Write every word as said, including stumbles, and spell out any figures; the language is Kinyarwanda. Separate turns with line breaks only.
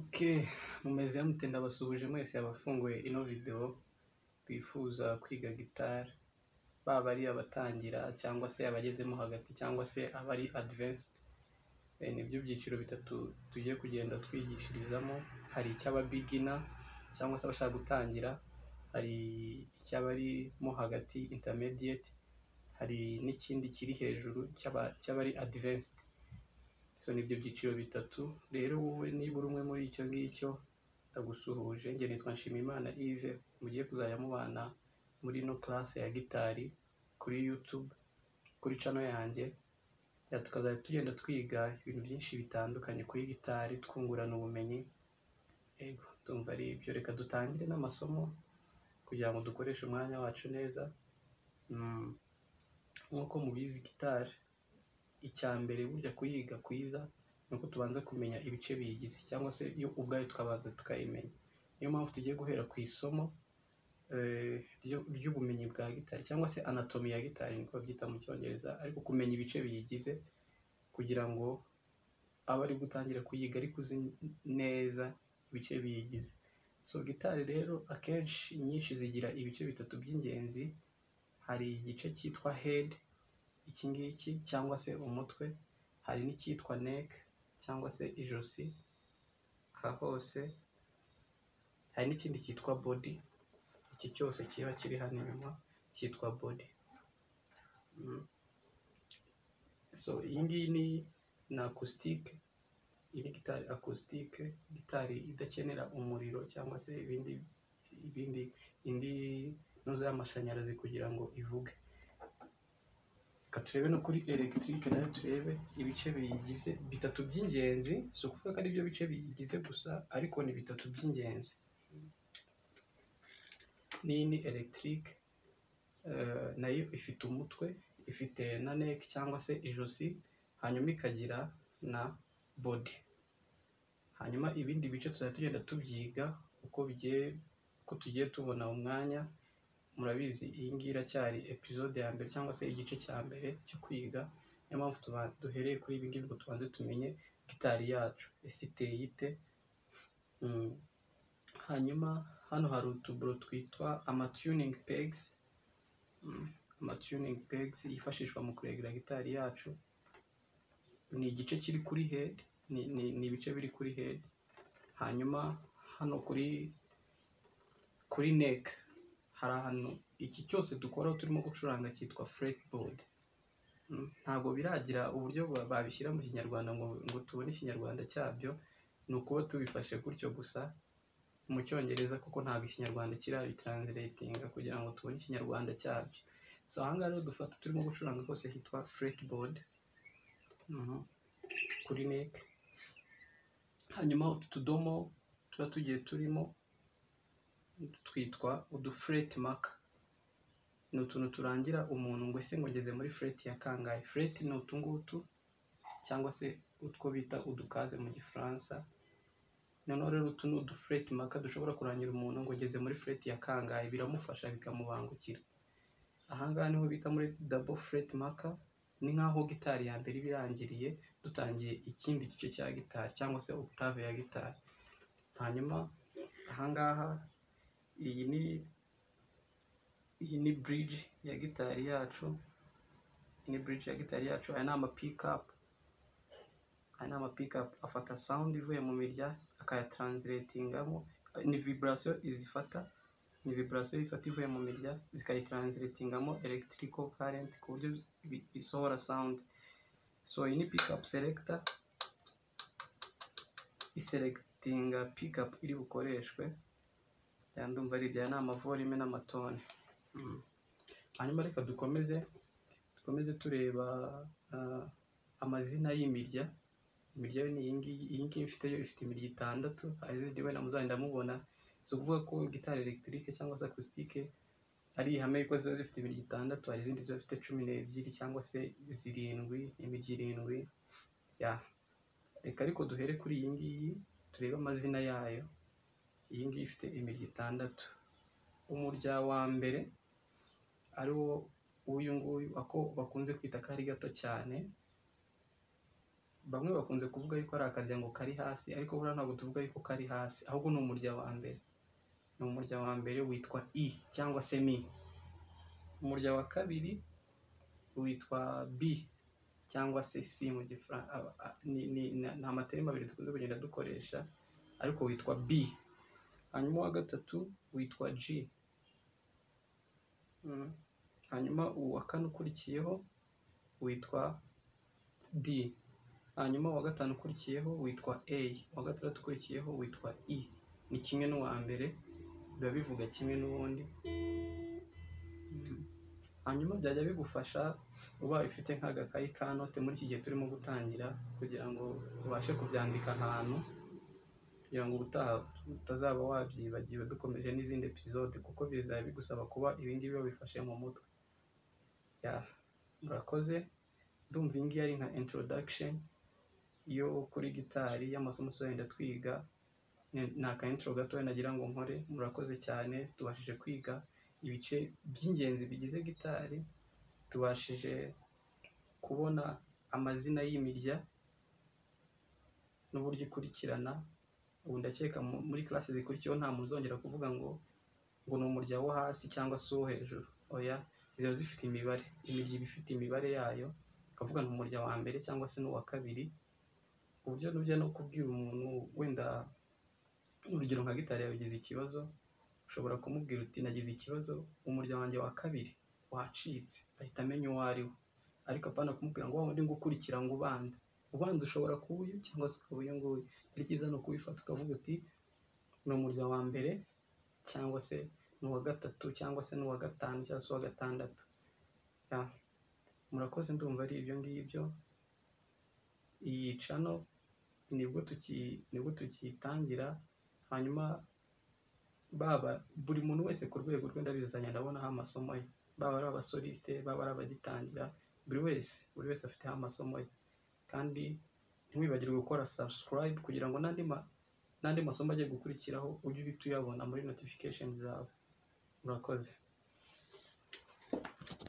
Okay, mumeze mute ndabasuhuje mwese abafunguye ino video bifuza kwiga gitari, baba ari abatangira cyangwa se abagezemo hagati cyangwa se abari advanced. E, nibyo byiciro bitatu tugiye kugenda twigishirizamo. Hari icy'aba beginner cyangwa se abashaka gutangira, hari icy'abarimo hagati intermediate, hari n'ikindi kiri hejuru cy'abari advanced. So nibyo byiciro bitatu. Rero wowe niba uri umwe muri icyo ngicyo ndagusuhuje. Njye nitwa Nshimiyimana Yves, mugiye kuzajya mubana muri no class ya gitari kuri YouTube, kuri channel yanjye. Ya tukazajya tugenda twiga ibintu byinshi bitandukanye kuri gitari, twungurana ubumenyi. Ego, ndumva ari ibyo. Reka dutangire n'amasomo kugira ngo dukoreshe umwanya wacu neza. Mm. Nk'uko mubizi gitari, icya mbere burya kuyiga kwiza nuko tubanza kumenya ibice biyigize, cyangwa se yo ubwayo tukabanza tukayimenya. Niyo mpamvu tugiye guhera ku isomo eh, ry'ubumenyi bwa gitari cyangwa se anatomy ya gitari niko babyita mu Cyongereza, ariko kumenya ibice biyigize kugira ngo abe ari gutangira kuyiga ariko uzi neza ibice biyigize. So gitari rero akenshi nyinshi zigira ibice bitatu by'ingenzi. Hari igice cyitwa head, iki ngiki cyangwa se umutwe. Hari n'icyitwa neck cyangwa se ijosi, aha hose. Hari n'ikindi cyitwa body, iki cyose kiba kiri hano inyuma cyitwa body. Mm. So iyi ngiyi ni na acoustic, iyi ni gitari acoustic, gitari idakenera umuriro cyangwa se ibindi ibindi indi ntuza y'amashanyarazi kugira ngo ivuge. Reka turebe no kuri electric nayo turebe ibice biyigize bitatu by'ingenzi. Si ukuvuga ko ari byo bice biyigize gusa, ariko ni bitatu by'ingenzi. N'iyi ni electric, uh, nayo ifite umutwe, ifite na neck cyangwa se ijosi, hanyuma ikagira na body. Hanyuma ibindi bice tuzajya tugenda tubyiga uko bigiye uko tugiye tubona umwanya. Murabizi iyi ngiyi iracyari episode ya mbere cyangwa se igice cya mbere cyo kwiga. Niyo mpamvu duhereye kuri ibi ngibi ngo tubanze tumenye gitari yacu ese iteye ite. Mm. Hanyuma hano hari utuburo twitwa ama tuning pegs. Mm. Ama tuning pegs yifashishwa mu kuregera gitari yacu. Ni igice kiri kuri head, ni, ni, ni ibice biri kuri head. Hanyuma hano kuri kuri neck hari ahantu iki cyose dukora turimo gucuranga cyitwa fretboard. Mm. Ntabwo biragira uburyo babishyira mu Kinyarwanda ngo, ngo tubone Ikinyarwanda cyabyo. Ni ukuba tubifashe gutyo gusa mu Cyongereza, kuko ntabwo Ikinyarwanda kirabitranslatinga kugira ngo tubone Ikinyarwanda cyabyo. So ahangaha rero dufata turimo gucuranga hose hitwa fretboard. Mm-hmm. Kuri neck. Hanyuma utu tudomo tuba tugiye turimo twitwa udu fret marker. Ni utuntu turangira umuntu ngo ese ngo ngeze muri fret ya kangahe. Fret ni utu ngutu cyangwa se utwo bita udukaze mu Gifaransa. Noneho rero utu ni udu fret marker dushobora kurangira umuntu ngo ngeze muri fret ya kangahe, biramufasha bikamubangukira. Ahangaha niho bita muri double fret marker. Ni nkaho gitari ya mbere ibirangiriye dutangiye ikindi gice cya gitari cyangwa se octave ya gitari. Hanyuma ahangaha iyi ni iyi ni bridge ya gitari yacu. Iyi ni bridge ya gitari yacu. Aya ni ama pick up. Aya ni ama pick up afata sound ivuye mu mirya akayatranslatingamo. Ni vibration izifata, ni vibration ifata ivuye mu mirya zikayitranslatingamo electrical current ku buryo bisohora sound. So iyi ni pick up selector iselectinga pick up iri bukoreshwe. Ndumva ari ibya nama volume n'amatone. Mm. Hanyuma reka dukomeze dukomeze tureba uh, amazina y'imirya. Imirya ni iyi ngiyi. Iyi ngiyi ifite yo ifite imirya itandatu. Hari izindi wenda muzagenda mubona. Si ukuvuga ko gitari electric cyangwa se acoustic ari ihame ko ziba zifite imirya itandatu. Hari izindi ziba zifite cumi n'ebyiri cyangwa se zirindwi, imirya irindwi. Ya. Reka ariko duhere kuri iyi ngiyi turebe amazina yayo. Iyi ngiyi ifite imirya itandatu. Umurya wa mbere ari wo uyu nguyu ako bakunze kwita ko ari gato cyane, bamwe bakunze kuvuga yuko ari akaryango kari hasi, ariko buriya ntabwo tuvuga yuko kari hasi, ahubwo ni umurya wa mbere. Ni umurya wa mbere witwa i cyangwa se mi. Umurya wa kabiri witwa b cyangwa se c mu gifaransa. Ni amaterima abiri dukunze kugenda dukoresha, ariko witwa b. Hanyuma uwa gatatu witwa g. Hanyuma uwa kane ukurikiyeho witwa d. Hanyuma uwa gatanu ukurikiyeho witwa a. Uwa gatandatu ukurikiyeho witwa i. Ni kimwe n'uwa mbere, biba bivuga kimwe n'ubundi. Hanyuma byajya bigufasha ubaye ufite nk'agakayi ka note muri iki gihe turimo gutangira, kugira ngo ubashe kubyandika ahantu, kugira ngo ubutaha utazaba wabyibagiwe dukomeje n'izindi episode, kuko bizaba bigusaba kuba ibingibi wabifashe mu mutwe. Murakoze, ndumva iyi ngiyi ari nka introduction yo kuri gitari y'amasomo tuzagenda twiga. Ni aka intro gatoya nagira ngo nkore. Murakoze cyane, tubashije kwiga ibice by'ingenzi bigize gitari, tubashije kubona amazina y'imirya n'uburyo ikurikirana. Ubu ndakeka muri classe zikurikiyeho nta muntu uzongera kuvuga ngo ngo ni umurya wo hasi cyangwa se uwo hejuru. Oya, ziba zifite imibare. Imirya iba ifite imibare yayo, ukavuga ni umurya wa mbere cyangwa se n'uwa kabiri. Uburyo n'ujya no kubwira umuntu wenda urugero nka gitari yawe yagize ikibazo, ushobora kumubwira uti nagize ikibazo, umurya wanjye wa kabiri wacitse, ahita amenya uwo ari we. Ariko apana kumubwira ngo wundi ngo ukurikira ngo ubanze. Ubanza ushobora kuba uyu cyangwa se ukaba uyu nguyu. Ari byiza ni ukubifata ukavuga uti ni umurya wa mbere cyangwa se ni uwa gatatu cyangwa se ni uwa gatanu cyangwa se uwa gatandatu. Murakoze, ndumva ari ibyo ngibyo. Iyi channel nibwo tuki nibwo tukitangira. Hanyuma baba buri muntu wese ku rwego rwe ndabizanya ndabonaho amasomo ye, baba ari abasoliste, baba ari abagitangira, buri wese buri wese afiteho amasomo ye. Kandi ntiwibagirwe gukora subscribe kugira ngo n'andi ma n'andi masomo agiye gukurikiraho ujye uhita uyabona muri notification zawe. Murakoze.